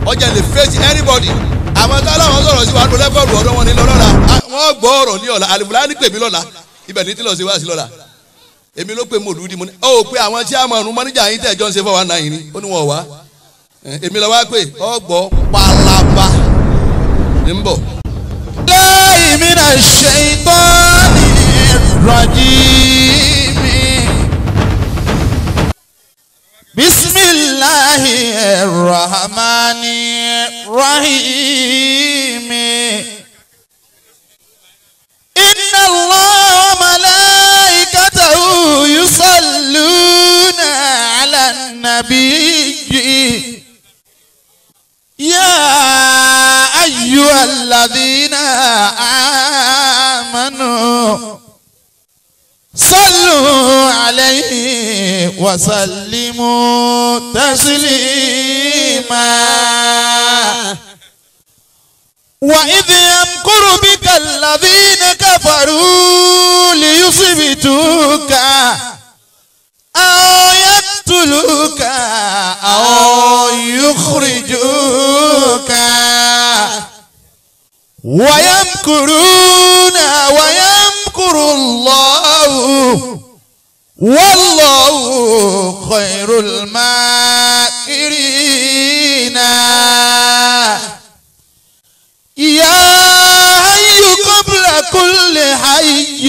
ọjà lè face anybody àwọn tó aláwọn sọ̀rọ̀ sí wa ló lẹ́kọ̀ọ́ ọ̀dọ́ wọn ní lọ́la wọ́n gbọ́ ọ̀rọ̀ ní ọ̀la àlùfáà ní pè mí lọ́la ibẹ̀ ní tí lọ́ọ́ sí wá sí lọ́la èmi ló pe mòlúdi mo ní ó pe àwọn tí a mọ̀ ọ̀run mọ́níjà yín tẹ̀jọ́ ń ṣe fọwọ́ náà yìí ni ó ní wọn wá èmi lọ wá pé ọgbọ́ palaba ní ń bọ̀. láì mina ṣaitani rajim bisimilahi rahmani rahim inna Allah malaikatahu yusalluna ala nabiyyi ya ayyuhalladhina amanu صلوا عليه وسلموا تسليما وإذ يمكر بك الذين كفروا ليثبتوك أو يقتلوك أو يخرجوك ويمكرون ويمكر الله والله خير الماكرين يا حي قبل كل حي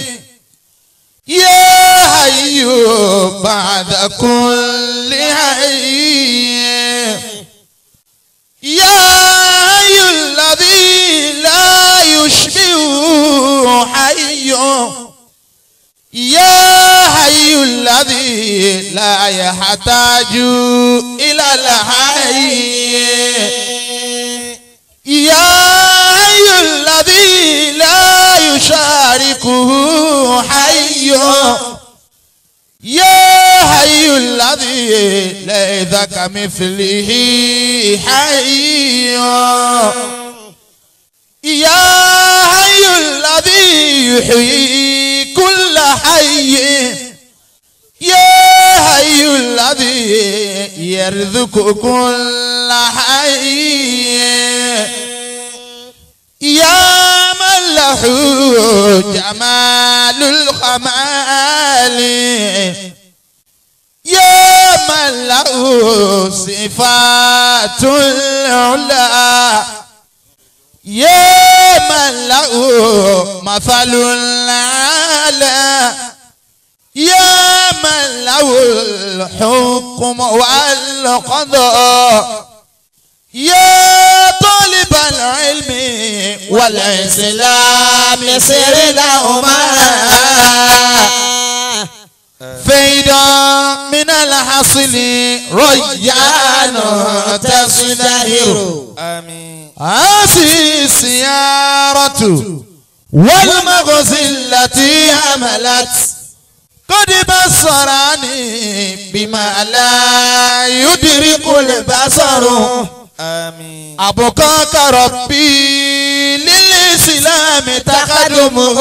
يا حي بعد كل حي يا حي الذي لا يشبه حي يا حي الذي لا يحتاج إلى الحي يا حي الذي لا يشاركه حي يا حي الذي ليس كمثله حي يا حي الذي يحيي كل حي يا حي الذي يرزق كل حي يا من له جمال الخمال يا من له صفات العلا يا من له مثل الأعلى يا من له الحكم والقضاء يا طالب العلم والإسلام سر لهما فيدا من الحصل ريان تزدهر آمين هذه السيارة والمغزى التي عملت قد بصرني بما لا يدرك البصر آمين أبقاك ربي للإسلام تقدمه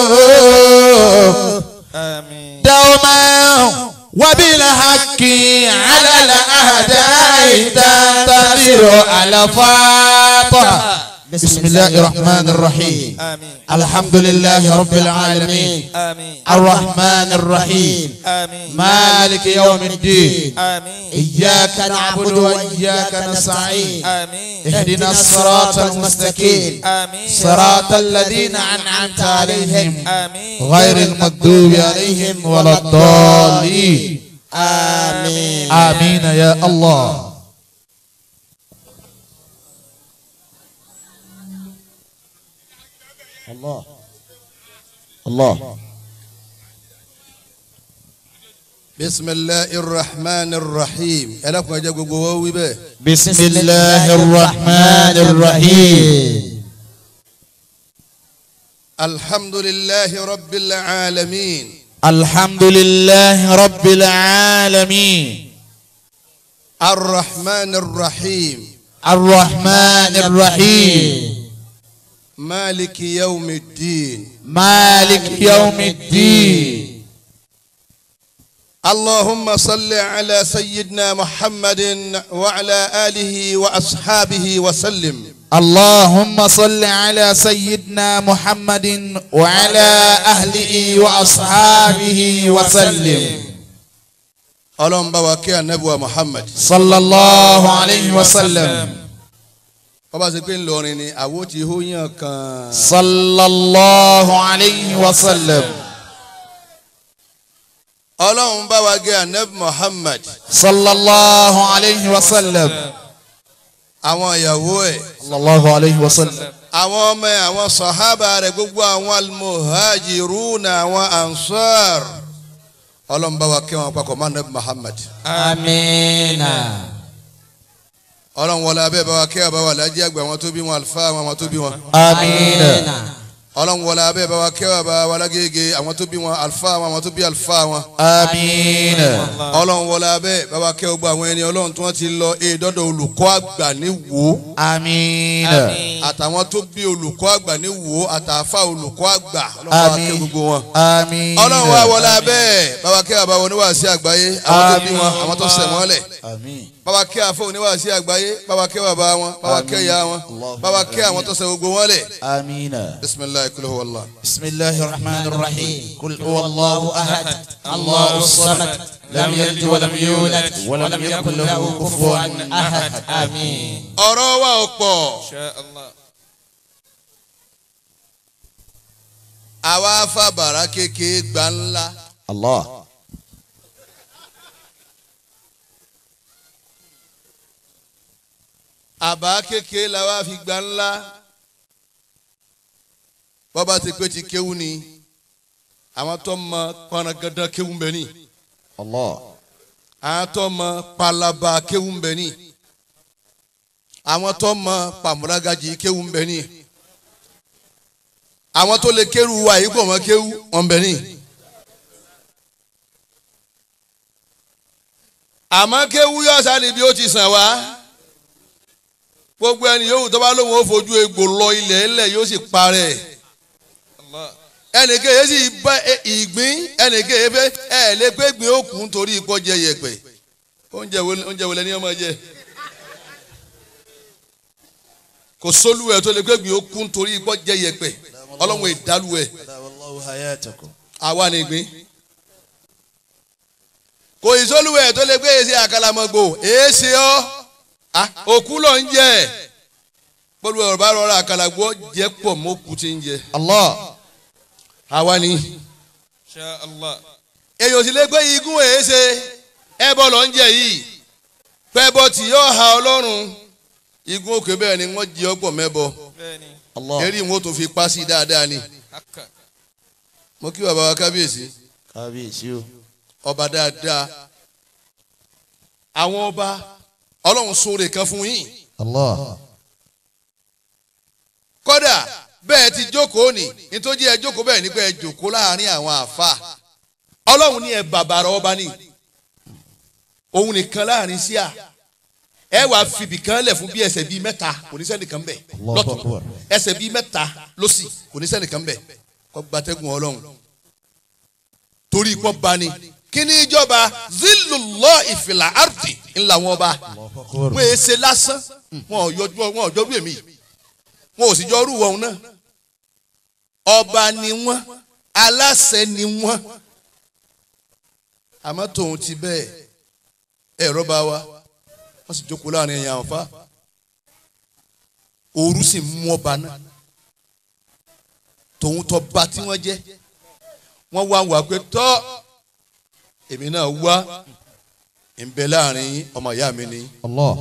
آمين دوما وبالحق على الأعداء تنتصر على فاطمة بسم الله الرحمن الرحيم آمين الحمد لله رب العالمين آمين الرحمن الرحيم آمين مالك يوم الدين آمين إياك نعبد وإياك نستعين آمين اهدنا الصراط المستقيم آمين صراط الذين أنعمت عليهم آمين غير المغضوب عليهم ولا الضالين آمين آمين يا الله الله الله بسم الله الرحمن الرحيم ألكم أجاكم قوي به بسم الله الرحمن الرحيم الحمد لله رب العالمين الحمد لله رب العالمين الرحمن الرحيم الرحمن الرحيم مالك يوم الدين مالك يوم الدين اللهم صل على سيدنا محمد وعلى آله وأصحابه وسلم. اللهم صل على سيدنا محمد وعلى أهله وأصحابه وسلم. اللهم بارك النبي محمد صلى الله عليه وسلم. bàbá ṣe pé ńlọrin ni àwo ti hó yàn kan. صلى الله عليه وسلم. ọlọ́run bá wa gé anabi muhammad. صلى الله عليه وسلم. àwọn ìyàwó ẹ̀. صلى الله عليه وسلم. àwọn ọmọ ẹ̀ àwọn sàhábà rẹ̀ gbogbo àwọn almuhajiruna àwọn ansar. ọlọ́run bá wa kẹ́ wọn papọ̀ mọ́ anabi muhammad. amiina. ọlọ́run wọlé abẹ́ bá wa kẹ́ àbá wa lájí àgbà àwọn tó bí wọn àlùfáà àwọn tó bí wọn. amiina. ọlọ́run wọlé abẹ́ bá wa kẹ́ àbá wa lágége àwọn tó bí wọn àlùfáà àwọn tó bí àlùfáà wọn. amiina. ọlọ́run wọlé abẹ́ bá wa kẹ́ gbogbo àwọn ẹni ọlọ́run tí wọ́n ti lọ dọ́dọ̀ olùkọ́ àgbà ní Wó. amiina. àtàwọn tó bí olùkọ́ àgbà ní Wó àtàfà olùkọ́ àgbà ọlọ́run bá wa kẹ́ gbogbo wọn. amiina. ọlọ́run wa wọlé abẹ́ bá wa kẹ́ àbá wọn oníwàásí àgbáyé àwọn tó bí wọn àwọn tó sẹ̀ wọ́n lẹ̀. àmín. bàbá kẹ́ àfọ oníwàásí àgbáyé bàbá kẹ́ bàbá wọn bàbá kẹ́ ìyá wọn bàbá kẹ́ àwọn tó sẹ̀ gbogbo wọn lẹ̀. amiina. bisimilayi kul huwa Allah. بسم الله الرحمن الرحيم قل هو الله أحد الله الصمد لم يلد ولم يولد ولم يكن له كفوا أحد آمين. ọ̀rọ̀ wa ò pọ̀. àwa fàbàrà kékeré gbà ńlá. الله. àbá kékeré la wá fi gbà ńlá. bọ́ba ti pé ti kéwú ni àwọn tó mọ pọnagada kéwú ń bẹ ní. الله. àwọn tó mọ palaba kéwú ń bẹ ní. àwọn tó mọ pàmùrágàjì kéwú ń bẹ ní. àwọn tó lè kéwú wa yìí pọ̀ mọ́ kéwú wọn bẹ ní. àmọ́ kéwú yóò sáré bí ó ti sàn wá. gbogbo ẹni yòówù tó bá lóun ó fojú egbò lọ ilẹ̀ ẹlẹ̀ yóò sì parẹ́. ẹnìkan yẹn sì bá ìgbín ẹnìkan yẹn fẹ́ ẹ lè pé gbin òkun torí ikọ́ jẹ yẹ̀pẹ̀ oúnjẹ wo lẹni ọmọ jẹ kò sólú ẹ tó lè pé gbin òkun torí ikọ́ jẹ yẹ̀pẹ̀ ọlọ́run ìdálù ẹ àwa ni ìgbín kò ìsólú ẹ tó lè pé èsì àkàlàmọ̀gbò èsì ọ òkú lọ ń jẹ pẹ̀lú ọ̀rọ̀ bá rọra àkàlàgbọ́ jẹ́ pọ̀ mọ́kù tí ń jẹ. الله. àwa ni. èyàn sì lè gbé igún èéṣe ẹbọ lọ ń jẹ yìí pẹ́bọ tí yóò ha ọlọ́run igún òkè bẹ́ẹ̀ ni wọ́n jí ọ̀pọ̀ mẹ́bọ eré wọn tó fi pa sí dáadáa ni. mo kí bàbá wa kábíyèsí. kábíyèsí o. ọba dáadáa àwọn ọba ọlọ́run sóore kan fún yín. الله. kódà bẹ́ẹ̀ ti jókòó ni nítorí ẹ jókòó bẹ́ẹ̀ ni pé ẹ jókòó láàrin àwọn àfa ọlọ́run ní ẹ bàbàrà ọba ni òun nìkan láàrin sí à ẹ wàá fìbì kan lẹ̀ fún bí ẹsẹ̀ bíi mẹ́ta kò ní sẹ́nìkan bẹ̀ lọ́tún ẹsẹ̀ bíi mẹ́ta lọ́sì kò ní sẹ́nìkan bẹ̀ kọ́ gbatẹ́gùn ọlọ́run torí ikọ́ bá ni kí ni ìjọba zilulọ ìfìlà àrùtì ńlá wọn bá wọn èsè lásán wọn ò yọjú èmi wọn ò sì jọ rú wọn náà ọba ni wọn aláṣẹ ni wọn àmọ́ tòun ti bẹ́ẹ̀ ẹ̀rọ bá wa wọ́n sì jókòó láàrin ẹ̀yàn àǹfà ooru sì mú ọba náà tòun tọ́ ba tí wọ́n jẹ́ wọ́n wá wà pé tọ́ èmi náà wá ń bẹ láàrin ọmọ ìyá mi ni. الله.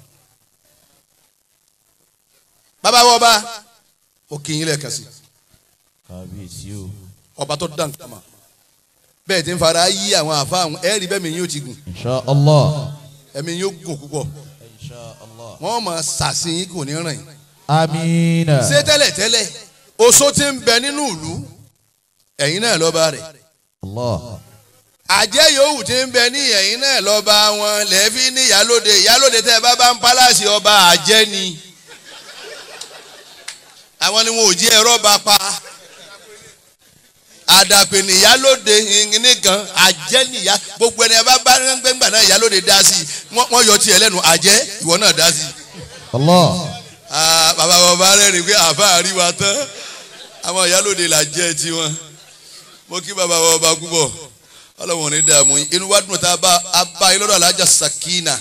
bàbá wọ ọba ó kì í yín lẹ́ẹ̀kan sí kábíyèsí o. ọba tó dán kama bẹ́ẹ̀ tí ń fara yí àwọn àfa àwọn ẹ̀rí bẹ́ẹ̀ mi yóò ti gùn insha Allah. ẹ̀mí yóò gùn púpọ̀ insha Allah. wọ́n mọ̀ sàṣeyín kò ní rìn. amiina. ṣé tẹ́lẹ̀tẹ́lẹ̀ oṣó ti ń bẹ nínú ìlú ẹ̀yin náà lọ́ba rẹ̀ Allah. àjẹ́ yòówù ti ń bẹ ní ẹ̀yin náà lọ́ba wọn lẹ́ẹ̀fí ní ìyálóde tẹ́ ẹ bá ń pálásì ọba àjẹ́ ni àwọn ni wọn ò jí ẹ̀rọ bá pa àdàpè ní ìyálóde nìkan àjẹ́ níyà gbogbo ẹni ẹ bá gbẹ́ngbà náà ìyálóde dá sí wọ́n yọ tiẹ̀ lẹ́nu àjẹ́ ìwọ náà dá sí. Allah. bàbá rẹ̀ rí pé àbá àríwá tán àwọn ìyálóde là jẹ́ tiwọn mo kí bàbá ọba púpọ̀ ọlọ́wọ́n ní dààmú inú wa dùn tá a bá yín lọ́dọ̀ alájà Sakina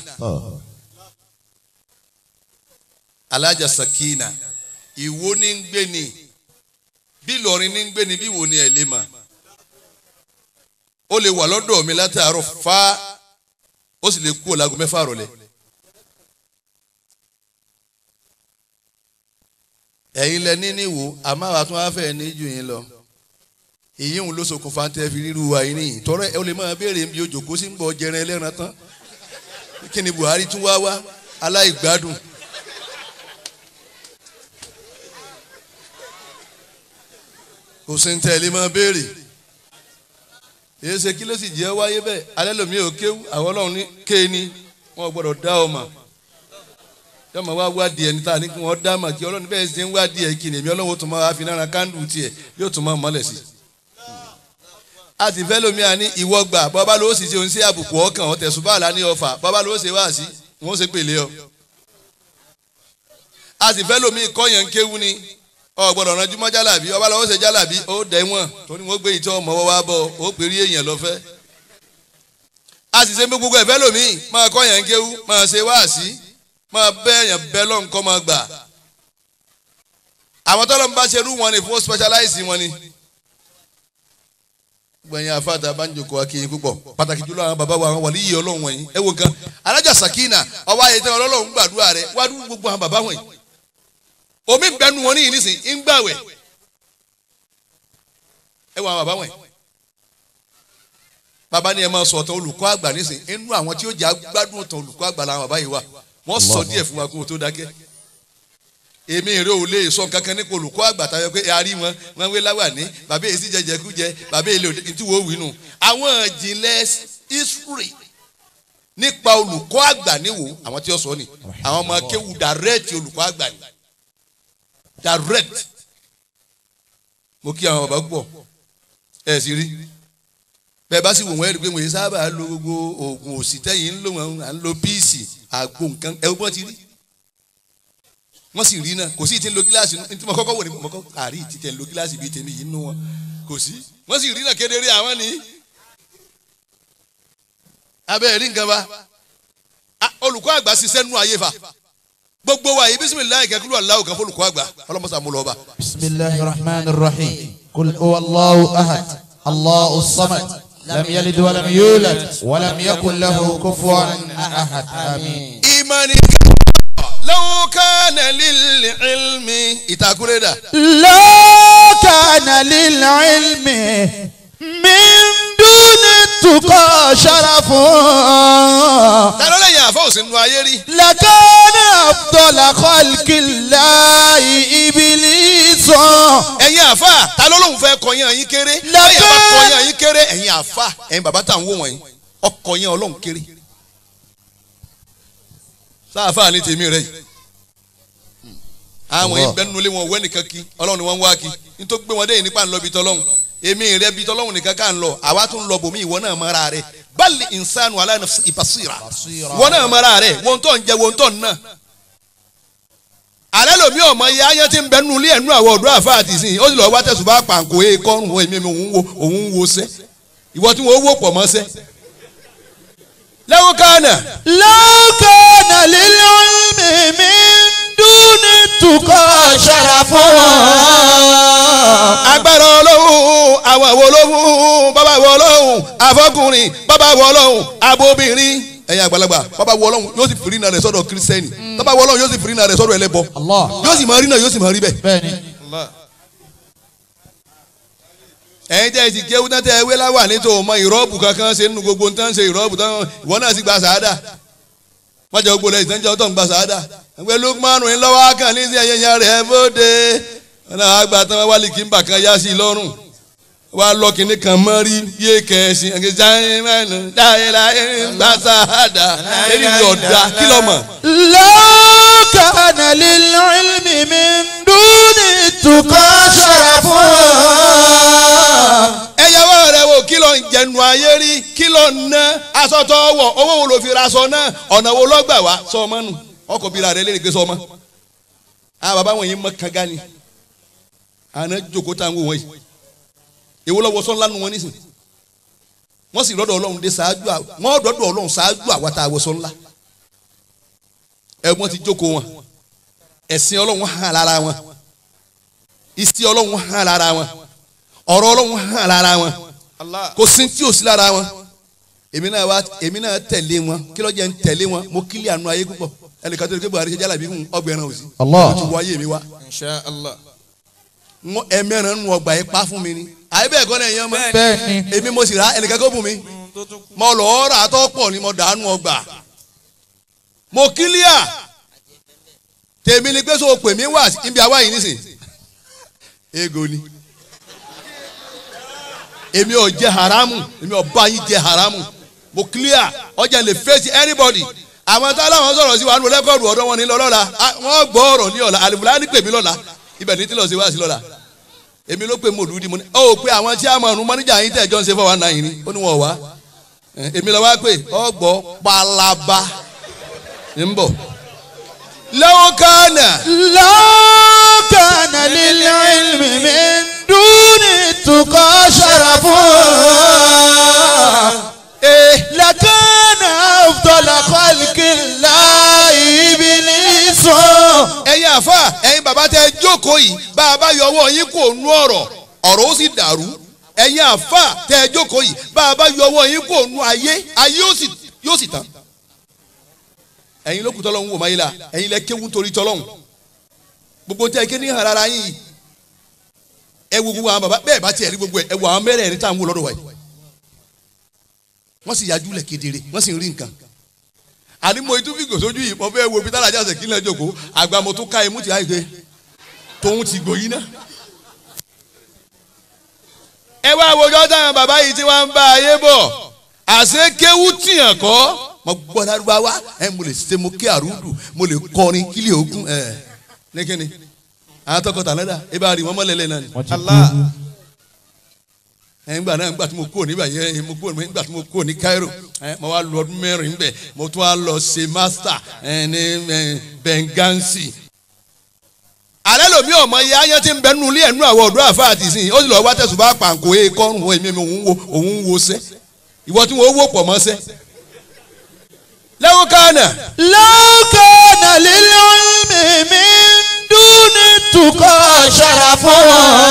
alájà Sakina ìwọ ní ń gbé ni bí Ìlọrin ní ń gbé ni bí wo ni ẹ̀ lè mà ó lè wà lọ́dọ̀ mi látàárọ̀ fa ó sì lè kú ọ̀làgùn 6 rọ̀lẹ́ ẹ̀yin lẹ ní níwò àmọ́ àwọn àtúnwá fẹ́ ní jù yín lọ èyí ń lọ ṣokùnfà tẹ́ fi ríru wa yín nìyí tọrọ ẹ ó lè máa béèrè bí ojú kó sí ń bọ̀ jẹrin ẹlẹ́ran tán kí ni Buhari tún wá aláìgbádùn. kò sí ń tẹ̀lé máa béèrè èyí ṣe kí ló sì jẹ́ wáyé bẹ́ẹ̀ alẹ́ lomi ò kéwú àwọn ọlọ́run ní kéènì wọn gbọ́dọ̀ dá ọmọ yọmọ wá wádìí ẹni tá a ní kí wọ́n dá mà kí ọlọ́run bẹ́ẹ̀ ṣe ń wádìí ẹ̀ kí ni èmi ọlọ́run tó máa fi náírà kándù tiẹ̀ yóò tún máa mọ́lẹ̀ sí. a ti fẹ́ lomi àní ìwọ gbà bàbá ló sì ṣe òun sí àbùkù ọkàn ọ̀tẹ̀ ṣùgbọ́n ní ọfà bàbá ló ṣe wá sí wọ́n ṣe pèlè ọ. a sì fẹ́ lomi kọ́yàn kéwú ni ọgbọ́dọ̀ ránjú mọ́ jálàbí ọba lọ́wọ́ ṣe jálàbí ó dẹ́wọ̀n torí wọ́n gbé ìtọ́ ọmọ wá bọ̀ ó pèrí èèyàn lọ́fẹ́. a sì ṣe gbogbo ẹ̀fẹ́ lomi máa kọ́yàn kéwú máa ṣe wáàsí máa bẹ́ẹ̀yàn bẹ́ẹ̀ lọ́n kọ́ máa gbà. àwọn tọ́lọ́ ń bá ṣerú wọn ni fún specialize wọn ni. gbẹ̀yìn àfáàtà bá ń jòkó akéyìn púpọ̀ pàtàkì jùlọ àwọn bàbá wa àwọn wàlíyìí ọlọ́run wọ̀nyí ẹ wo gan alájà Sakina ọwọ́ ayé tẹ́ ọlọ́run gbàdúrà rẹ̀ wá dúró gbogbo àwọn bàbá wọ̀nyí omi bẹnu wọn ní yìí nísìn ń gbàwẹ̀ ẹ wọ àwọn bàbá wọ̀nyí bàbá ni ẹ máa sọ ọ̀tàn olùkọ́ àgbà nísìn inú àwọn tí ó jà gbádùn ọ̀tàn olùkọ́ àgbà làwọn bàbá yìí wà wọ́n sọ díẹ̀ fún wa kó o tó dákẹ́ èmi ìrè ò lè sọ kankan nípa olùkọ́ àgbà tayọ pé a rí wọn wé láwà ní bàbá èsì jẹjẹkújẹ bàbá èlé òde tí wọ́n wí nù àwọn ìjìnlẹ̀ history nípa olùkọ́ àgbà níwò àwọn tí ó sọ ni àwọn ọmọ kéwù direct olùkọ́ àgbà ni direct mo kí àwọn bàbá púpọ̀ ẹ̀ sì rí bẹ́ẹ̀ bá sì wò wọ́n ẹ̀rí pé wọ́n sábà lo gbogbo oògùn òsì tẹ́yìn ń lò wọ́n à ń lo píìsì àgbo nǹkan ẹ̀ wọ́n ti rí wọ́n sì rí náà kò sí ti ń lo gíláàsì tí mo kọ́kọ́ wò ní mo kọ́ àrí ti tẹ̀ ń lo gíláàsì bíi tèmi yìí nínú wọn kò sí wọ́n sì rí náà kedere àwọn ni abẹ́ rí nǹkan bá olùkọ́ àgbà ṣiṣẹ́ nú ayé fa gbogbo wa yìí bisimilayi kẹkulu alahu kan fọlùkọ́ àgbà ọlọ́mọsá mú lọ́ba. bisimilahi rahman rahim kul huwa allahu ahad allahu samad lam yalid walam yulad walam yakun lahu kufuwan ahad amin. imani law kana lil ilmi itakureda. law kana lil ilmi min duni tuqa sharafun. ta ló lè yàn àfọwọ́sí nínú ayé rí. lakana afdala khalqillahi iblisu. ẹ̀yin àfa ta ló lóun fẹ́ kọyán yín kéré. lẹ́yìn àbá kọyán yín kéré ẹ̀yin àfa ẹ̀yin bàbá tá à ń wò wọ̀nyí ọkọyán ọlọ́run kéré. sáàfà ní tèmi rẹ yìí àwọn ìbẹ́nu lé wọn wẹ́ nìkan kí ọlọ́run ni wọ́n ń wá kí nítorí pé wọ́n dé yìí nípa ń lọ bí tọ́lọ́run èmi rẹ bí tọ́lọ́run nìkan ká ń lọ àwa tún lọ bòmí ìwọ náà mọ́ra rẹ bali insanu ala nafsi basira ìwọ náà mọ́ra rẹ wọ́n tó ń jẹ wọ́n tó ń ná. àlẹ́ lomi ọmọ iye ayé tí ń bẹ nulí ẹ̀nu àwọn ọ̀dọ́ àfa àti ìsìn ó sì lọ wá tẹ̀sùn bá pàǹkó e kọ́rùn èmi òun wo sẹ́ ìwọ tí wọ́n wó pọ̀ mọ́ sẹ́. law kana lil ilmi min duni tuqa sharafun. agbára ọlọ́run àwọn àwọn olóhùn bàbá wọ ọlọ́run afọkùnrin bàbá wọ ọlọ́run abóbìnrin ẹ̀yin àgbàlagbà bàbá wọ ọlọ́run yóò sì fìrí náà rẹ̀ sọ́dọ̀ kírísítẹ́nì bàbá wọ ọlọ́run yóò sì fìrí náà rẹ̀ sọ́dọ̀ ẹlẹ́bọ yóò sì máa rí náà yóò sì máa rí bẹ́ẹ̀. ẹ̀yin jẹ́ ìsì kéwú náà tẹ́ ẹ wé láwà ní tó mọ ìrọ́bù kankan ṣe nínú gbogbo nǹkan ṣe ìrọ́bù tán ìwọ náà sì gba sàádà wọ́n jẹ́ gbogbo lẹ́yìn tán jẹ́ ọ̀tọ̀ ń gba sàádà ẹgbẹ́ Lukmanu ń lọ́wọ́ kàn ní sí ẹ̀yẹ yẹn rẹ̀ bóde wọn náà àgbà tán wálé kí n bà kan yá sí i lọ́rùn wọ́n á lọ kínní kan mọ́ rí yé kẹ̀sìn ẹ̀gẹ́ sáyẹ́mẹ́nu dáyẹ́láyé gba sàádà ẹ̀rí ni ọ̀dà kí lọ́ mọ̀. law kana lil ilmi min duni tuqa sharafun. ló ń jẹnu ayé rí kí ló ń ná aṣọ tó wọ̀ owó wo ló fi ra aṣọ náà ọ̀nà wo ló gbà wá sọ ọmọ nù ọkọ̀ bíra rẹ̀ lè gbé sọ ọmọ. àwọn bàbá wọn yìí mọ kanga ni àná jókòó tá à ń wò wọ́n yìí èwo lọ́wọ́ sọ́nlá nu wọn nísìn wọ́n sì lọ́dọ̀ ọlọ́run dé ṣáájú wọ́n dọ́dọ̀ ọlọ́run ṣáájú àwa tá a wọ sọ́nlá ẹ̀gbọ́n ti jókòó wọn ẹ̀sìn ọlọ́run hàn lára wọn ìsì ọlọ́run hàn lára wọn ọ̀rọ̀ ọlọ́run hàn lára wọn kò sí tí ò sí lára wọn èmi náà tẹ̀lé wọn kí ló jẹ́ ń tẹ̀lé wọn mo kílí àánú ayé púpọ̀ ẹnìkan tó ní kí Buhari ṣe jálàbí fún ọgbẹ̀rún òsì mo ti wọ ayé mi wá ẹ̀mẹ́rin nù ọgbà yẹn pa fún mi ni àyè bẹ́ẹ̀ kọ́ náà èèyàn mọ́ èmi mo sì rà ẹnìkan kó bù mí mo lọ́ọ́ rà tó pọ̀ ni mo dànù ọgbà mo kílíà tèmi ni pé so pè mí wá ibi àwa yìí nísìn ego ni èmi ò jẹ haramu èmi ò bá yín jẹ haramu mo clear ọjà lè face anybody àwọn tá láwọn sọ̀rọ̀ sí wa nínú lẹ́kọ̀ọ́dù ọ̀dọ́ wọn ní lọ́la wọ́n gbọ́ ọ̀rọ̀ ní ọ̀la àlùfáà ní pè mí lọ́la ibẹ̀ ní tí lọ́ọ́ sí wá sí lọ́la èmi ló pe mòlúdi mo ní ó pé àwọn tí a mọ̀ ọ̀run mọ́níjà yín tẹ̀ jọ́ ń ṣe fọwọ́ náà yìí ni ó ní wọn wá èmi lọ́ wá pé ọgbọ́ palaba ń bọ̀ law kana lil ilmi min duni tuqa sharafun lakana afdala khalqillahi iblisun. ẹ̀yin àfa ẹ̀yin bàbá tẹ jókòó yìí bá a bá yọ ọwọ́ yín kò nú ọ̀rọ̀ ó sì dàrú ẹ̀yin àfa tẹ jókòó yìí bá a bá yọ ọwọ́ yín kò nú ayé yóò sì tán ẹ̀yin ló kù tọ́lọ́hún wò máyé la ẹ̀yin lẹ kéwú torí tọ́lọ́hún gbogbo tẹ ké ní hàn rárá yín ẹ wo gbogbo àwọn bàbá bẹ́ẹ̀ bá tiẹ̀ rí gbogbo ẹ wo àwọn mẹ́rẹ̀ẹ̀rin tá à ń wò lọ́dọ̀ wa yìí wọ́n sì yájú lẹ̀ kedere wọ́n sì ń rí nǹkan àní mo itú fi gòsójú yìí mo fẹ́ wo bí tálájà ṣe kí n lẹ́ jòkó àgbà mo tún ká imú ti àyè pé tòun ti gbòyìn náà ẹ wá wojọ́ táwọn bàbá yìí tí wọ́n ń bá ayé bọ̀ àṣé kéwú tìyàn kọ́ mo gbọ́ lárúbáwá mo lè ṣe mo kí àrùdù mo lè kọrin kílì ogun lẹ́kẹ́ni àwọn tọkọtà lẹ́dà ẹ bá rí wọn mọ́lẹ́lẹ́ náà ni nígbà náà nígbà tí mo kúrò níbẹ̀ yẹn nígbà tí mo kúrò ní Cairo mo wá lọ ọdún mẹ́rin níbẹ̀ mo tún wá lọ ṣe master ní Benghazi. alẹ́ lomi ọmọ iye ayé tí ń bẹ nínú ilé ẹ̀nú àwọn ọ̀dọ́ àfa àti ìsìn ó sì lọ́ọ́ wá tẹ̀sùn bá pàǹkó kọ́rùn èmi òun wo sẹ́ ìwọ tí wọ́n wò pọ̀ mọ́ sẹ́. law kana lil ilmi min duni tuqa sharafun.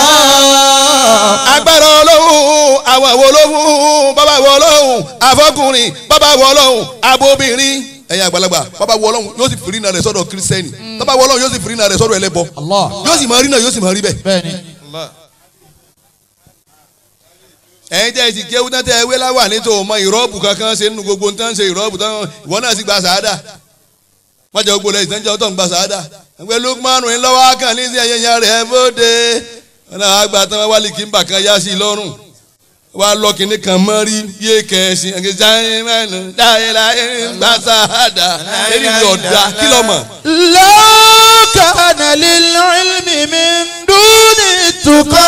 agbára ọlọ́run àwọn àwọn olóhùn bàbá wọ ọlọ́run àfọkùnrin bàbá wọ ọlọ́run abóbìnrin ẹ̀yin àgbàlagbà bàbá wọ ọlọ́run yóò sì fìrí náà rẹ̀ sọ́dọ̀ kírísítẹ́nì bàbá wọ ọlọ́run yóò sì fìrí náà rẹ̀ sọ́dọ̀ ẹlẹ́bọ yóò sì máa rí náà yóò sì máa rí bẹ́ẹ̀. ẹ̀yin tẹ́ ẹ ti kéwú náà tẹ́ ẹ wé láwà ní tó mọ ìrọ́bù kankan ṣe nínú gbogbo nǹkan ṣe ìrọ́bù tán ìwọ náà sì gba sàádà wọ́n jẹ́ gbogbo lẹ́yìn tán jẹ́ ọ̀tọ̀ ń gba sàádà ẹgbẹ́ Lukmanu ń lọ́wọ́ kàn ní sí ẹ̀yẹ́yẹ́ rẹ̀ bóde ọ̀nà àgbà tán wálé kí n bà kan yá sí i lọ́rùn wá lọ kìnní kan mọ́ rí yé kẹ̀sìn ẹ̀gẹ́ sáyẹn mẹ́nu dáyẹ̀láyé gba sàádà èyí ni ọ̀dà kí ló mọ̀. law kana lil ilmi min duni tuqa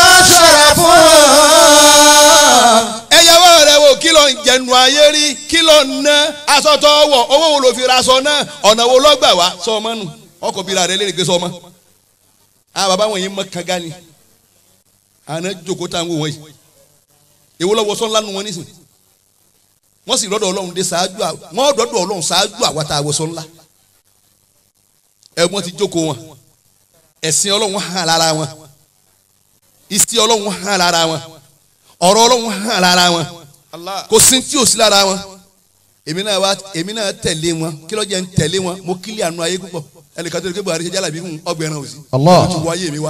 sharafun. ẹyàwó rẹ wo kí ló ń jẹnu ayé rí kí ló ń ná aṣọ tó wọ̀ owó wo ló fi ra aṣọ náà ọ̀nà wo ló gbà wá sọ ọmọ nù ọkọ̀ bíra rẹ lè gbé sọ ọmọ. àwọn bàbá wọn yìí mọ kanga ni àná jókòó tá à ń wò wọ́n yìí èwo lọ́wọ́ sọ́nlá nu wọn nísìn wọ́n sì lọ́dọ̀ ọlọ́run dé ṣáájú wọ́n dọ́dọ̀ ọlọ́run ṣáájú àwa tá a wọ sọ́nlá ẹ̀gbọ́n ti jókòó wọn ẹ̀sìn ọlọ́run hàn lára wọn ìsì ọlọ́run hàn lára wọn ọ̀rọ̀ ọlọ́run hàn lára wọn kò sí tí ò sí lára wọn èmi náà tẹ̀lé wọn kí ló jẹ́ ń tẹ̀lé wọn mo kílí àánú ayé púpọ̀ ẹnìkan tó ní kí Buhari ṣe jálàbí fún ọgbẹ̀rún òsì mo ti wọ ayé mi wá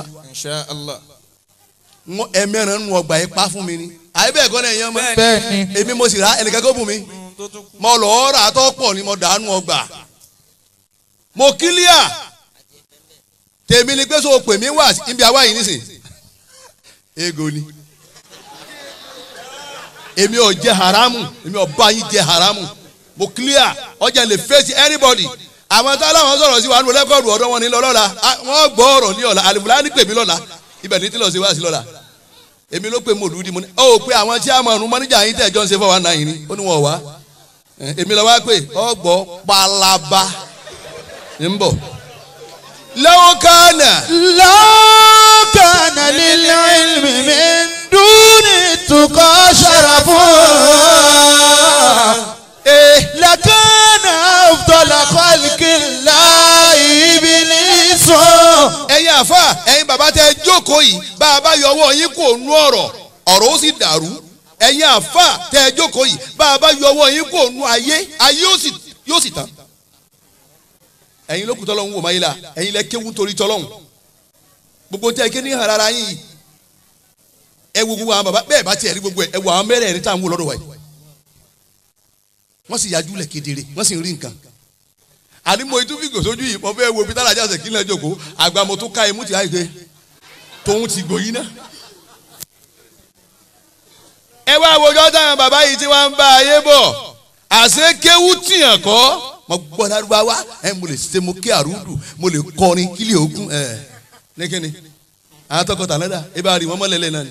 ẹ̀mẹ́rin nù ọgbà yẹn pa fún mi ni àyè bẹ́ẹ̀ kọ́ náà èèyàn mọ́ èmi mo sì rà ẹnìkan kó bù mí mo lọ́ọ́ rà tó pọ̀ ni mo dànù ọgbà mo kílíà tèmi ni pé so pè mí wá ibi àwa yìí nísìn ego ni èmi ò jẹ haramu èmi ò bá yín jẹ haramu mo clear ọjà lè face anybody àwọn tá láwọn sọ̀rọ̀ sí wa nínú lẹ́kọ̀ọ́dù ọ̀dọ́ wọn ní lọ́la wọ́n gbọ́ ọ̀rọ̀ ní ọ̀la àlùfáà ní pè mí lọ́la ibẹ̀ ní tí lọ́ọ́ sí wá sí lọ́la èmi ló pe mòlúdi mo ní ó pé àwọn tí a mọ̀ ọ̀run mọ́níjà yín tẹ̀jọ́ ń ṣe fọwọ́ náà yìí ni ó ní wọn wá èmi lọ wá pé ọgbọ́ palaba ń bọ̀ lọ́kànnà lil ilmi min duni tuqa sharafun lakana afdala khalqillahi iblisun. ẹ̀yin àfa ẹ̀yin bàbá tẹ jókòó yìí bá a bá yọwọ́ yín kò nú ọ̀rọ̀ ó sì dàrú ẹ̀yin àfa tẹ jókòó yìí bá a bá yọwọ́ yín kò nú ayé yóò sì tán ẹ̀yin ló kù tọ́lọ́hún wò máa yé la ẹ̀yin lẹ kéwú torí tọ́lọ́hún gbogbo tẹ ké ní hàn rárá yín ẹ wo gbogbo àwọn bàbá bẹ́ẹ̀ bá tiẹ̀ rí gbogbo ẹ wo àwọn mẹ́rẹ̀ẹ̀rin tá à ń wò lọ́dọ̀ wa yìí wọ́n sì yájú lẹ̀ kedere wọ́n sì ń rí nǹkan àní mo itú fìgò sójú yìí mo fẹ́ wo bí tálájà ṣe kí n lẹ́ jókòó àgbà mo tún ká imú ti àìgbé tóun ti gbòyìn náà. ẹ wá wojọ́ táwọn bàbá yìí tí wọ́n ń bá ayé bọ̀ àṣé kéwú tìyàn kọ́ mo gbọ́ lárúbáwá mo lè ṣe mo ké àrúdù mo lè kọrin kílè ogun ní kíni àwọn tọkọtà lẹ́dà ẹ bá rí wọn mọ́lẹ́lẹ́ náà ni.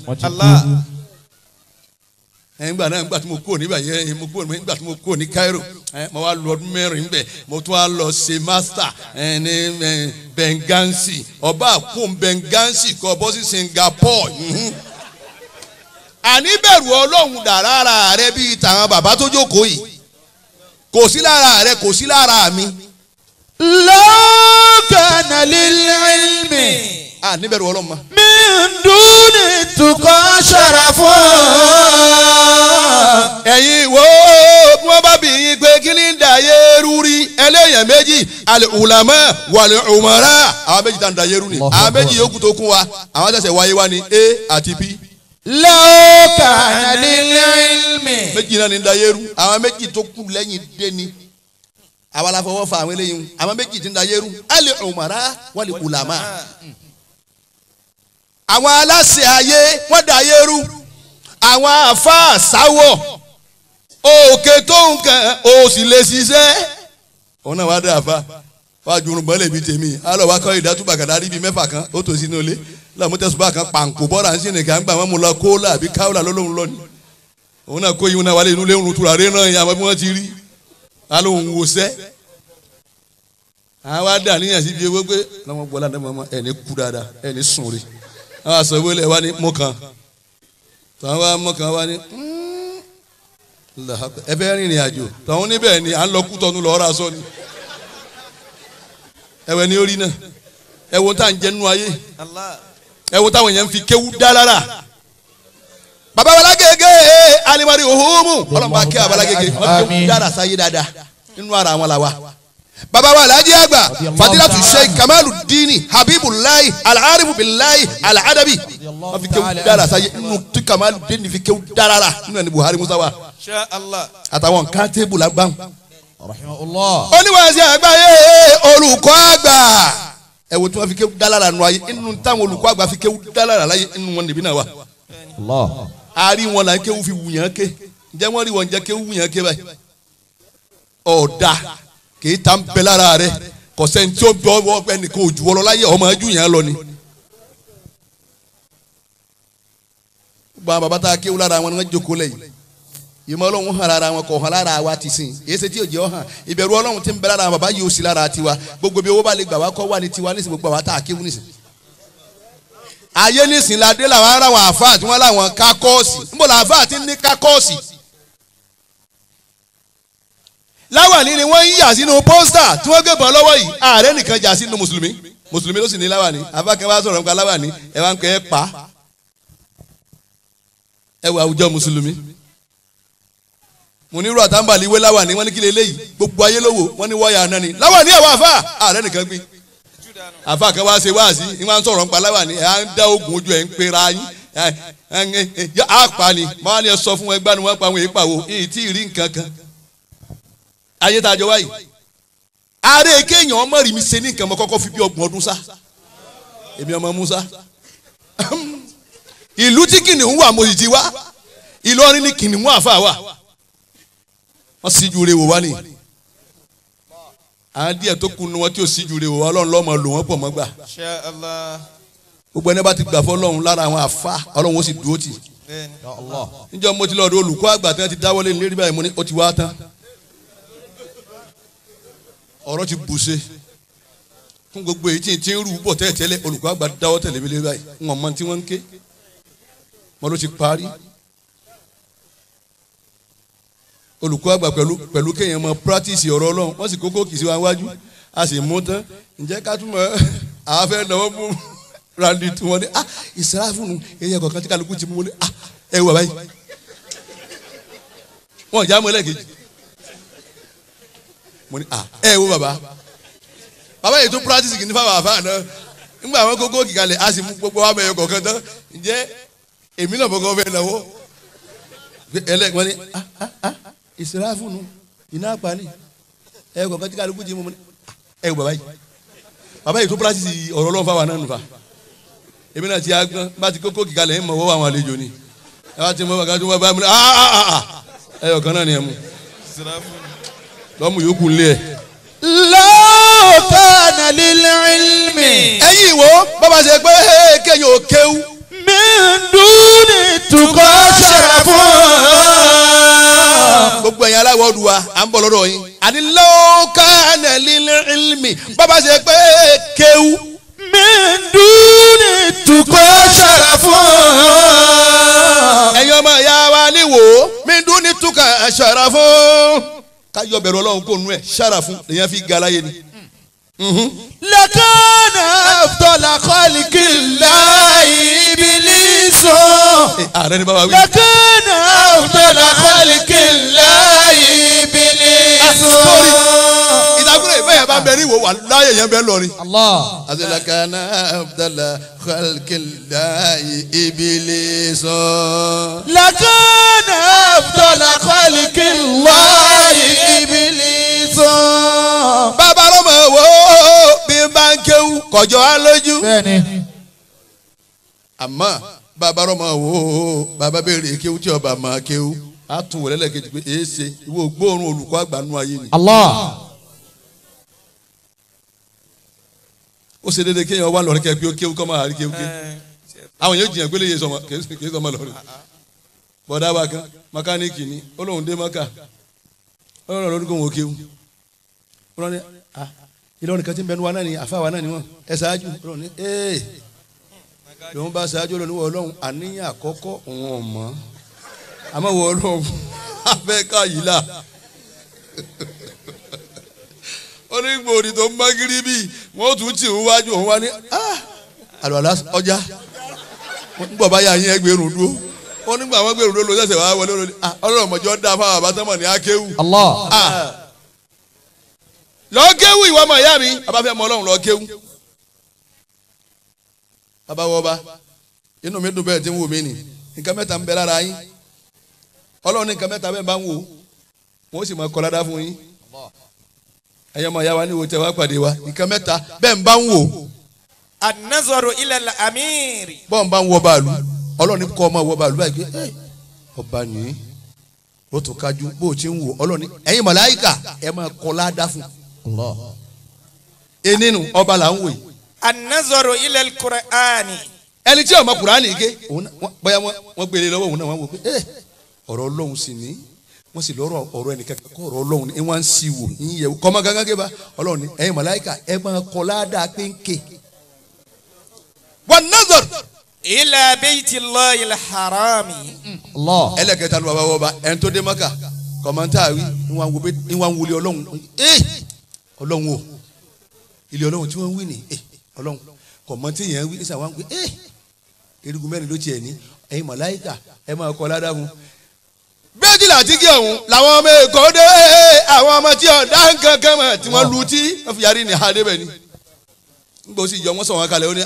Nígbà náà nígbà tí mo kúrò níbẹ̀ yẹn nígbà tí mo kúrò ní Cairo mo wá lọ ọdún mẹ́rin bẹ̀ mo tún wá lọ ṣe master ní Benghazi ọba àkóhùn Benghazi kọ bọ́ sí Singapore àníbẹ̀rù Ọlọ́run dà lára rẹ bíi tàwọn bàbá tó jókòó yìí kò sí lára rẹ kò sí lára mi. lọ́kànnà lil ilmi. Níbẹ̀rù Ọlọ́run ma. min duni tuqa sharafun. ẹ̀yin wo bí wọ́n bá bí yín pé kí ni dàyé rúri ẹlẹ́yìn méjì al-ulama wal-umara àwọn méjì tá ń dàyé rú ni àwọn méjì yòókù tó kún wa àwọn ṣẹ̀ṣẹ̀ wáyé wá ní A àti B. lọ́kànnà lil ilmi. méjì náà ní dàyé rú àwọn méjì tó kù lẹ́yìn dé ni àwa la fọwọ́ fa àwọn eléyìí àwọn méjì tí ń dàyé rú al-umara wal-ulama àwọn aláṣẹ ayé wọ́n dàyé rú àwọn àfáà sáwọ̀ òkè tó nǹkan ó sì lè ṣiṣẹ́ òun náà wá dé àfa wá ju orun bọ́lẹ̀ bíi tèmi alọ́ wa kọ́ ìdátúbà kàdá rí bíi mẹ́fà kan ó tó sínú ilé lọ́mú tẹ̀sùbà kan pàǹkó bọ́ra ń sìn nìkan gbà wọ́n mú lọ kóòlà àbí káwọ́là lọ́lọ́run lọ́ni òun náà kó ìhun náà wálé inú léwu tura rẹ náà yẹn àwọn bí wọ́n ti rí alóhùn wòsẹ́ àwọn wá dà níyàn síbi ewé pé lọ́mọ gbọ́lá ní mọ́mọ́ ẹ̀ ní kú dáadáa ẹ̀ ní sùn rí àwọn àṣọ ìwé lẹ̀ wá ní mọ́kàn tàwọn wá mọ́kàn wá ní ẹ fẹ́ rìnrìn àjò tàwọn níbẹ̀ ni à ń lọ kú tọ́nu lọ́ọ́ ra sọ ni ẹ̀wẹ̀ ni ó rí náà ẹ̀wọ̀n tá à ń jẹ́ nínú ayé ẹ̀wọ̀n táwọn èèyàn ń fi kéwú dá lára bàbá Balagége alimari ohumu ọlọ́mọba kí abalagége wọ́n kéwú dára sáyé dáadáa nínú ara àwọn làwa bàbá wa Alhaji àgbà Fadilatu Sheikh Kamaluddin Habibulahi Al-Arifu Billahi Al-Adabi wọ́n fi kéwú dára sáyé nínú tí Kamaluddin fi kéwú dára rà nínú ẹni Buhari Musa wa àtàwọn nǹkan tébù lágbàá oníwàásí àgbáyé olùkọ́ àgbà ẹ̀wọ̀n tí wọ́n fi kéwú dálára nù ayé inú táwọn olùkọ́ àgbà fi kéwú dálára láyé inú wọn níbí náà wà. àárín wọn là ń kéwú fi wùyàn ké ǹjẹ́ wọ́n rí wọn jẹ́ kéwú wùyàn ké báyìí. ọ̀dà kìí ta ń bẹ lára rẹ kò sẹ́ni tí ó bẹ ọwọ́ pẹ́ nìkan òjò wọlọ́ láyé ọmọ ẹjú yẹn lọ ni. gbọ́n bàbá tá a kéwú lára wọn ni wọ́n jókòó lẹ́yìn ìmọ̀ Ọlọ́run hàn lára wọn kò hàn lára wa ti sìn èyí ṣe tí yóò jẹ́ ọ hàn ìbẹ̀rù Ọlọ́run ti ń bẹ lára bàbá yìí ó sì lára tiwa gbogbo bí owó bá lè gbà wá kọ́ wà ní tiwa nísìn gbogbo àwa tá a kéwú nísìn. ayé nísìn ládé làwọn ará wọn àfáà tí wọ́n láwọn ká kọ́ọ̀sì níbo làwọn àfáà ti ní ká kọ́ọ̀sì. láwàní ni wọ́n ń yà sínú pósítà tí wọ́n gbé bọ́ lọ́wọ́ yìí ààrẹ nìkan jà sínú mùsùlùmí ló sì ní láwàní àfáàkẹ́ wá sọ̀rọ̀ nípa láwàní ẹ wá ń pẹ́ ẹ pa ẹ wọ àwùjọ mùsùlùmí mo ní irú àtàǹbàlì ìwé láwàní wọ́n ní kí lè léyìí gbogbo ayé lówó wọ́n ní wọ́ọ̀yà náà ni láwàní àwọn àfa ààrẹ nìkan gbé àfa kan wá ṣe wáàsí ní wọ́n á sọ̀rọ̀ nípa láwàní ẹ̀ á ń dá oògùn ojú ẹ̀ ń pera yín á pa ni máa ní ẹ sọ fún ẹgbẹ́ ni wọ́n pa àwọn èèpà wo èyí tí ì rí nǹkan kan ayé tá a jọ wáyìí ààrẹ kéèyàn ọmọ rí mi ṣe ní nǹkan mọ kọ́kọ́ fi bí 30 ọdún sá èmi ọmọ Musa ìlú tí kìnìún wà mo sì ti wá Ìlọrin ní kìnìún àfa wà wọ́n síjú re wò wá ní àwọn díẹ̀ tó kunu wọn tí ò síjú re wò wá Ọlọ́run lọ́mọ lò wọ́n pọ̀ mọ́ gbà gbogbo ẹni bá ti gbà fọ́ Ọlọ́run lára àwọn àfa Ọlọ́run ó sì dúró tì. Ya Allah. níjọ́ mo ti lọ́ọ́ di olùkọ́ àgbà tí wọ́n ti dáwọ́lé ní lérí báyìí mo ní ó ti wá tán ọ̀rọ̀ ti bùṣe fún gbogbo èyí tí ń rú bọ̀ tẹ́lẹ̀ olùkọ́ àgbà dáwọ́ tẹ̀lé mi lérí báyìí ń wọ̀n mọ́ tí wọ́n ń ké mo ló ti parí olùkọ́ àgbà pẹ̀lú kéèyàn mọ practice ọ̀rọ̀ Ọlọ́run wọ́n sì kókó kì í sí wa wájú a sì mú tán ǹjẹ́ ká túmọ̀ àwọn fẹ́ náwó mú randi tí wọ́n ní ìsirafúnù èyí ẹ̀kọ́ kan tí kálukú ti mú ní ẹ wà báyìí wọ́n já mọ́ ẹlẹ́kejì mo ní ẹ wo bàbá yìí tó practice kì ní fáwọn àfáà náà nígbà àwọn kókó kì kalẹ̀ a sì mú gbogbo wa mẹ́yọ kọ̀ọ̀kan tán ǹjẹ́ èmi náà fọkàn fẹ́ náwó ẹlẹ́gbọ́n ní ìsirafúnù iná àpáni ẹ̀kọ́ kan tí kálukú ti mú ní ẹ wo bàbá yìí tó practice ọ̀rọ̀ Ọlọ́run fáwọn náà nùfà èmi náà ti agbọn bá ti kókó kíkalẹ̀ ń mọ̀ wọ́n àwọn àlejò ni ẹ bá ti mọ bàgá tó wọ́n bá mi ní ẹyọ kan náà ni ẹ mú lọ́mú yòókù ńlẹ̀ ẹ̀. law kana lil ilmi. ẹ̀yin ìwọ bàbá ṣe pé kéèyàn ò kéwú. min duni tuqa sharafun. gbogbo ẹ̀yin aláwọ̀ ọdún wa à ń bọ̀ lọ́dọ̀ yín. àní law kana lil ilmi bàbá ṣe pé kéwú. min duni tuqa sharafun. ẹ̀yin ọmọ ìyá wa ní wò ó min duni tuqa sharafun. ká yọ bẹ̀rù Ọlọ́run kò nú ẹ̀ sharafun lèyàn fi ga láyé ni. lakana afdala khalqillahi iblisu. ààrẹ ni bàbá wí. lakana afdala khalqillahi iblisu. ìdákùrẹ́ ìfẹ́ yẹn bá bẹ ní ìwò wà láyé yẹn bẹ lọ ni. Allah. àti lakana afdala khalqillahi iblisu. lakana afdala khalqillahi iblisu. bàbá lọ́mọ wo bí n bá ń kéwú kọjọ́ á lójú. bẹ́ẹ̀ni. àmọ́ bàbá lọ́mọ wo bàbá béèrè kéwú tí ọba máa kéwú á tún wọlé lẹ́kẹ̀jì pé èé ṣe ìwọ gbóòórùn olùkọ́ àgbà nú ayé ni. Allah. ó ṣe déédéé kéèyàn wà lọ́rẹ́ kẹ́ pé ó kéwú kọ́ máa rí kéwú ké àwọn yóò jiyàn pé lè yé sọmọ kì í sọmọ lọ́rẹ́ bọ̀dá wa kan mẹkáníìkì ni ó lóun dé mọ́kà ó lóun lọ́dún kó wọn kéwú ó lọ́ni Ìlọrin kan tí ń bẹnu wa náà ni àfa wa náà ni wọn ẹ ṣáájú ó lọ́ni lòun bá ṣáájú lónìí wọ Ọlọ́run àníyàn àkọ́kọ́ òun ọ̀mọ́ àmọ́ wọ Ọlọ́run afẹ́ ká yìí là onígbòdì tó ń bá gírí bíi wọ́n tún tì ń wájú òun wá ní àlùwàlá ọjà nígbà bá yà yín ẹgbẹ̀rún dúró wọ́n nígbà wọn gbẹ̀rún dúró ló ṣẹ̀ṣẹ̀ wá wọlé lórí ọlọ́run mọ̀jọ́ dá fáwọn àbátọ́mọ̀ ní akéwù. Allah. lọ kéwù ìwọ ọmọ ìyá mi abáfẹ́ mọ Ọlọ́run lọ kéwù. bàbá wọba inú mi dùn bẹ́ẹ̀ tí ń wò mí nì nǹkan mẹ́ta ń bẹ lára yín Ọlọ́run ní nǹkan mẹ́ta bẹ́ẹ̀ bá ń wò wọ́n sì máa kọ́ ládàá fún yín. ẹ̀yin ọmọ ìyá wa ní wo tẹ wá pàdé wa nǹkan mẹ́ta bẹ́ẹ̀ ń bá ń wò. an-nazaru ila al-amir. bọ́ọ̀ ń bá ń wọ bàálù Ọlọ́run ní kọ́ ọmọ wọ bàálù báyìí pé ọba nìyí ó tún kájú bó o ti ń wò Ọlọ́run ní ẹ̀yin màláíkà ẹ máa kọ́ ládàá fún. eninu ọba là ń wò yìí. an-nazaru ila al-Qur'ani. ẹni tí ó mọ Kùránì ké bóyá wọ́n gbélé lọ́wọ́ òun náà wọ́n wò pé ọ̀rọ̀ Ọlọ́run sì ní wọ́n sì lọ́rọ̀ ọ̀rọ̀ ẹnìkan kọ́ ọ̀rọ̀ Ọlọ́run ní wọ́n ń sì wò ń yẹ kọ́mọ gángan ké bá Ọlọ́run ní ẹ̀yin màláíkà ẹ máa kọ́ ládàá pé ń ké. wan nazar ila bayti Allahi al-harami. Allah. ẹlẹ́kẹ̀ta ló bàbá wọba ẹni tó dé Mákà kọ̀mọ́ntàwí ni wọ́n wọlé Ọlọ́run Ọlọ́run o ilé Ọlọ́run tí wọ́n wí ni Ọlọ́run kọ̀mọ́ntì yẹn wí nísà wọ́n gbé erigun mẹ́rin ló tiẹ̀ ní ẹ̀yin màláíkà ẹ máa kọ́ ládàá fún. méjìlá àti kí ọ̀hún làwọn ọmọ èkó dé àwọn ọmọ tí ọ̀dà nǹkan kan mọ̀ tí wọ́n lu tí wọ́n fi yarí ní ha débẹ̀ ni. nígbà tí ìjọ wọn sọ wọn kalẹ̀ ó ní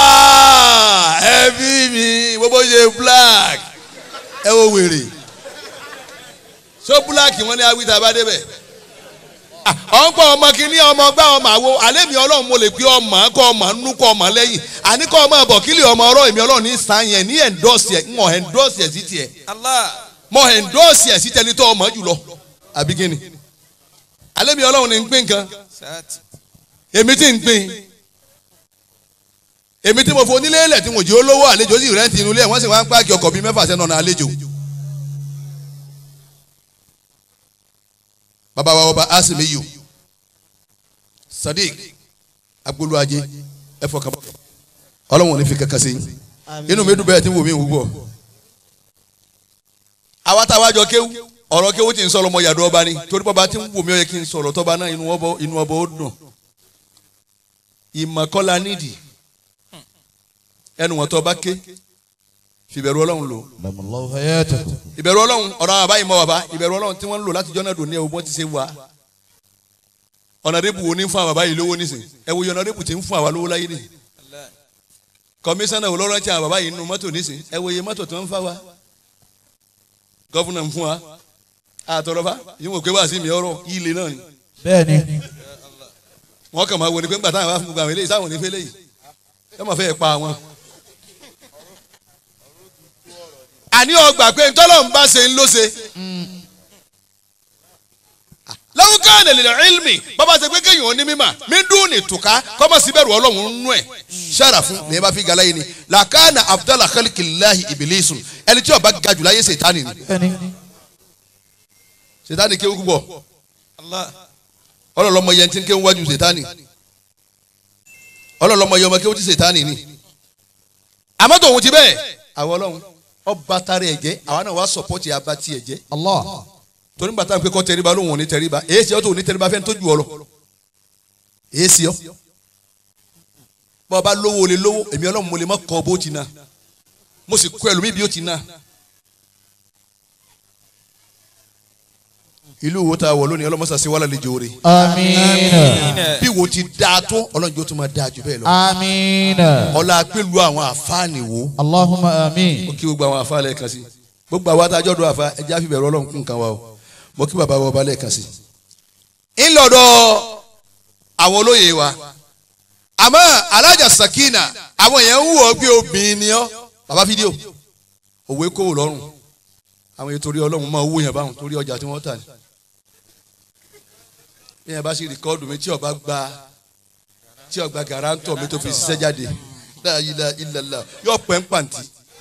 ẹbí mi gbogbo ṣe black ẹ wo wèrè so black wọn ní awíta bá débẹ̀ ọ̀n pọ̀ ọmọ kìíní ọmọ gbá ọmọ àwo alẹ́ mi Ọlọ́run mo lè gbé ọmọ kọ́ ọmọ nínú kọ́ ọmọ lẹ́yìn àní kọ́ ọmọ bọ̀ kílì ọmọ ọ̀rọ̀ èmi Ọlọ́run ní sàn yẹn ní ẹ̀ńdọ́sì ẹ̀ ń wọ̀ ẹ̀ńdọ́sì ẹ̀ sí tiẹ̀ mọ̀ ẹ̀ńdọ́sì ẹ̀ sí tẹni tó ọmọ jùlọ àbí kíni alẹ́ mi Ọlọ́run ní ń pín nǹkan èmi tí ń pín èmi tí mo fo onílé ilẹ̀ tí mo jẹ́ olówó àlejò sì rẹ́ǹtì inú ilé wọ́n sì wá ń pààkì ọkọ̀ bíi 6 sẹ́nu ọ̀nà àlejò. bàbá wa ọba Asimiyu Sadiq agboluaje ẹ̀fọ́ kan ọlọ́run ò ní fi kankan sí inú mi dùn bẹ́ẹ̀ tí wò mí wúwo. àwa táwa jọ kéwú ọ̀rọ̀ kéwú tí ń sọ̀rọ̀ ọmọ yàdó ọba ni torí bàbá tí ń wò mí ó yẹ kí n sọ̀rọ̀ tọ́ba náà inú ọba ó dùn. ìmọ̀kọ́lá nídìí ẹnu wọn tó bá ké fìbẹ̀rù ọlọ́run lò. ìbẹ̀rù ọlọ́run ọ̀rọ̀ àwọn àbáyé mọ́ bàbá ìbẹ̀rù ọlọ́run tí wọ́n ń lò láti jọ́nà dòní ẹ̀wọ̀n ti ṣe wá. ọ̀nàdébù wo ní fún àwọn bàbá yìí lówó nísìn ẹ̀wọ̀ yìí ọ̀nàdébù ti ń fún àwa lówó láyé nìyí. kọmíṣánná olóró ti àwọn bàbá yìí nínú mọ́tò nísìn ẹ̀wọ̀ yìí mọ́tò tó ń fà wá. gọ́fúnà ń fún wa àtọ̀rọ̀fà yìí wò pé wá sí mi ọ̀rọ̀ ilé náà ni. bẹ́ẹ̀ni. wọ́n kàn máa wo ni pé ńgbà táwọn wá fún gbogbo àwọn eléyìí sáwọn onífẹ́ léyìí ẹ máa fẹ́ pa àwọn. àní ọgbà pé ntọ́lọ̀ ń bá ṣe ń ló ṣe. lọ́wọ́ káàdì lè ilmi bàbá ṣe pé kéèyàn ó ní mímà mí dùn ní tùká kọ́mọ̀ sí bẹ̀rù ọlọ́run nínú ẹ̀ ṣára fún ní ẹ bá fi gala yìí ni làkàna abdallah khalqillahi ibilisu ẹni tí ó bá ga jù láyé ṣètánì ni. ṣètánì kéwú púpọ̀ ọlọ́lọ́mọ yẹn ti ń kéwú wájú ṣètánì ọlọ́lọ́mọ yẹn ọmọ kéwú ti ṣètánì ni. àmọ́ tòun ti bẹ́ẹ̀ àwọn ọlọ́run ọba tari ẹ̀jẹ̀ àwọn náà wá sọ̀pọ̀tì abati ẹ̀jẹ̀. Allah torí nígbà táwọn pé kọ́ tẹríba lóhùn òní tẹríba èyí sì ọ́ tó òní tẹríba fẹ́ni tó ju ọ lọ èyí sì ọ́ bọ́ọ̀ bá lówó olè lówó èmi ọlọ́run mo lè má kọ́ bó ti na mo sì kọ́ ẹlòmíì bí ó ti na. ìlú wo ta wọ̀ lónìí ọlọ́mọṣà sí wàhálà lè jòrè. àmín. bí wo ti dáa tó ọlọ́run yóò tún máa dáa jù bẹ́ẹ̀ lọ. àmín. ọlá pẹ̀lú àwọn àfáàní wo. Allahumma àmín. ó kí gbogbo àwọn àfáà lẹ́ẹ̀kan sí gbogbo àwọn àtàjọ́ dùn àfa ẹjẹ́ àfibẹ̀rù ọlọ́run kún kan wa o mo kí bàbá wa ọba lẹ́ẹ̀kan sí. ńlọdọ̀ àwọn olóyè wa àmọ́ alájà Sakina àwọn èèyàn ń wọ̀ gbé obìnrin ni ọ́ bàbá fídíò òwe kó lọ́rùn àwọn ètò orí ọlọ́run máa wó yẹn báwọn torí ọjà tí wọ́n tà ní. bí yẹn bá ṣe rìkọ́ọ̀dù mi tí ọba gba garantọ̀ mi tó fi ṣiṣẹ́ jáde la ilaha illallah yóò pẹ́ ń pàǹtí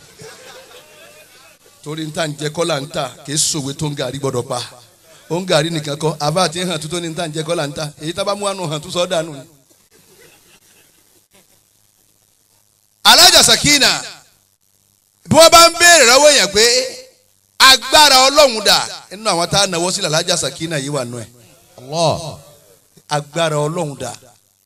torí ń tà ń jẹ kọ́là ń tà kì í sòwe tó ń gàrí gbọ́dọ̀ pa ó ń gàrí nìkan kọ́ àbá àti hàn tó ní ń tà ń jẹ kọ́là ń tà èyí tá bá mú àánú hàn tó sọ ọ́ dànù. alájà Sakina bí wọ́n bá ń béèrè lọ́wọ́ yẹn pé agbára ọlọ́run dà nínú àwọn tá a náwó sílẹ̀ alájà Sakina yìí wà nù ẹ̀. Allah agbára ọlọ́run dà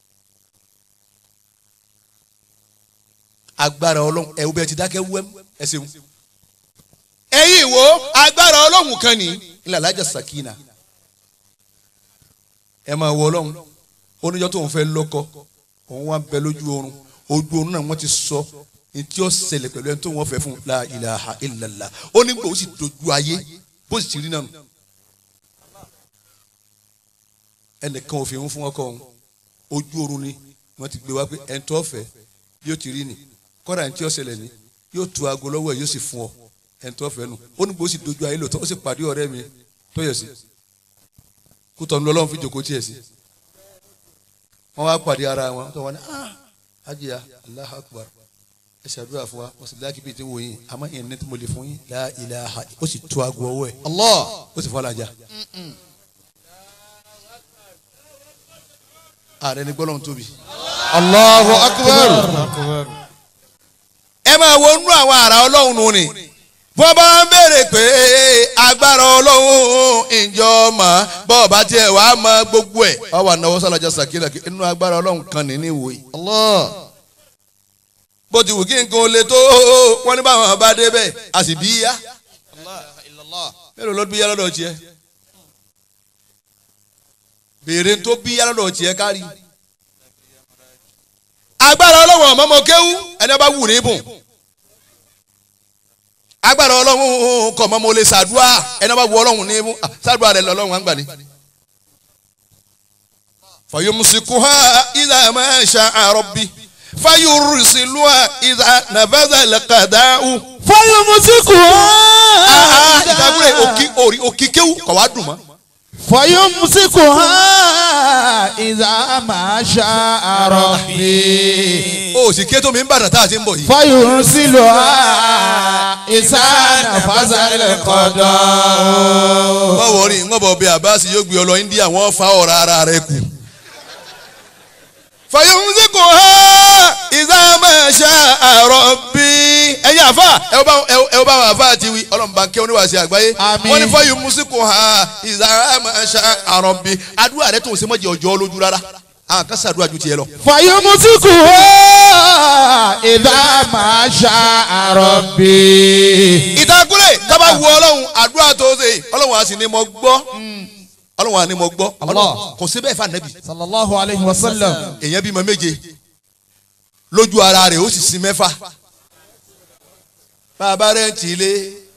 agbára ọlọ́run ẹ̀ obìnrin ti dákẹ́ wẹ́m ẹ̀ ṣeun. ẹ̀yin wo agbára ọlọ́run kan ní ilẹ̀ alájà Sakina ẹ̀ máa wọ ọlọ́run oníjọ́ tó ń fẹ́ lọ́kọ òun wá bẹ lójú oorun ojú oorun náà wọ́n ti sọ ní tí ó ṣẹlẹ̀ pẹ̀lú ẹni tó wọ́n fẹ́ fún la ilaha illallah ó ní gbòó sì dojú ayé bó sì ti rí náà nù. ẹnìkan ò fi ń fún ọkọ òun ojú oorun ni wọ́n ti gbé wá pé ẹni tó fẹ́ yóò ti rí ni kọ́ra ẹni tí ó ṣẹlẹ̀ ni yóò tu aago lọ́wọ́ ẹ̀ yóò sì fún ọ ẹni tó fẹ́ nù ó ní gbòó sì dojú ayé lòótọ́ ó sì pàdé ọ̀rẹ́ mi tó yẹ sí kó tọ́ ní ọlọ́run fi jòkó tiẹ̀ sí wọ́n wá pàdé ara wọn tó wọn ní ajiya Allahu Akbar ẹ ṣàdúrà fún wa wọ́n sì láàkì bíi ti wò yín àmọ́ ìyẹn ní tí mo lè fún yín la ilaha ó sì tu aago ọwọ́ ẹ̀ Allah ó sì fọ́ alájà. ààrẹ ní gbọ́dọ̀ tóbi. Allahu Akbar. ẹ máa wo nú àwọn àrà ọlọ́run nù ni wọ́n bá ń béèrè pé agbára ọlọ́run ìjọ mọ̀ bọ́ọ̀ bá tiẹ̀ wá mọ gbogbo ẹ̀ ọ wà náwó sálàjà Sakina inú agbára ọlọ́run kan ní ìwòye. Allah bó ti wù kí nǹkan lè tó wọ́n ní báwọn bá dé bẹ́ẹ̀ a sì bí yá mélòó ló bí yá lọ́dọ̀ tiẹ̀ béèrè tó bí yá lọ́dọ̀ tiẹ̀ kárí. agbára ọlọ́run ọ̀mọ́mọ́ kéwú ẹni bá wù ní bùn agbára ọlọ́run kọ̀ mọ́ mo lè ṣàdúrà ẹni bá wù ọlọ́run ní bùn ṣàdúrà rẹ̀ lọ́lọ́run àgbà ni. fayumsikuha idha ma sha'a rabbi fayursiluha idha nafadha al-qada'u. fayumsikuha. ìdàgbére òkìkéwù kọ̀ wá dùn mọ́. fayumsikuha إذا ما شاء ربي o sì ké tó mi ń bàdàn tá a ti ń bọ̀ yìí. فيرسلها إذا نفذ القضاء. báwo rí wọ́n bọ̀ bí Abbas yóò gbé ọ lọ India wọ́n fa ọ̀rọ̀ ara rẹ̀ kù. fayumsikuha idha ma sha'a rabbi. ẹ̀yin àfa ẹ bá wọn àfa ti wí ọlọ́mùbá kẹ́ oníwàásí àgbáyé. Àmín. wọ́n ní fayumsikuha idha ma sha'a rabbi. àdúrà rẹ̀ tó ń ṣe mọ́jì ọjọ́ lójú rárá. àwọn kan ṣàdúrà ju tiẹ̀ lọ. فيمسكها إذا ما شاء ربي. ìtakùrẹ̀ tábà wu ọlọ́run àdúrà tó ṣe ọlọ́run á sì ní mo gbọ́ ọlọ́run á ní mo gbọ́ Allah. kò sí bẹ́ẹ̀ fà nẹ́bì. صلى الله عليه وسلم. èèyàn bímọ méje lójú ara rẹ̀ ó sì sin mẹ́fà. bàbá rẹ̀ ń tì í lé